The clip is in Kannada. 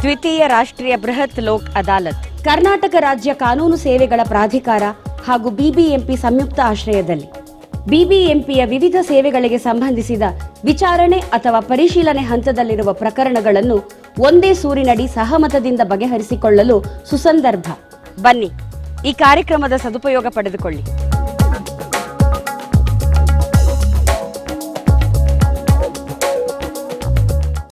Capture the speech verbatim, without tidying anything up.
ದ್ವಿತೀಯ ರಾಷ್ಟ್ರೀಯ ಬೃಹತ್ ಲೋಕ್ ಅದಾಲತ್ ಕರ್ನಾಟಕ ರಾಜ್ಯ ಕಾನೂನು ಸೇವೆಗಳ ಪ್ರಾಧಿಕಾರ ಹಾಗೂ ಬಿಬಿಎಂಪಿ ಸಂಯುಕ್ತ ಆಶ್ರಯದಲ್ಲಿ ಬಿಬಿಎಂಪಿಯ ವಿವಿಧ ಸೇವೆಗಳಿಗೆ ಸಂಬಂಧಿಸಿದ ವಿಚಾರಣೆ ಅಥವಾ ಪರಿಶೀಲನೆ ಹಂತದಲ್ಲಿರುವ ಪ್ರಕರಣಗಳನ್ನು ಒಂದೇ ಸೂರಿನಡಿ ಸಹಮತದಿಂದ ಬಗೆಹರಿಸಿಕೊಳ್ಳಲು ಸುಸಂದರ್ಭ. ಬನ್ನಿ, ಈ ಕಾರ್ಯಕ್ರಮದ ಸದುಪಯೋಗ ಪಡೆದುಕೊಳ್ಳಿ.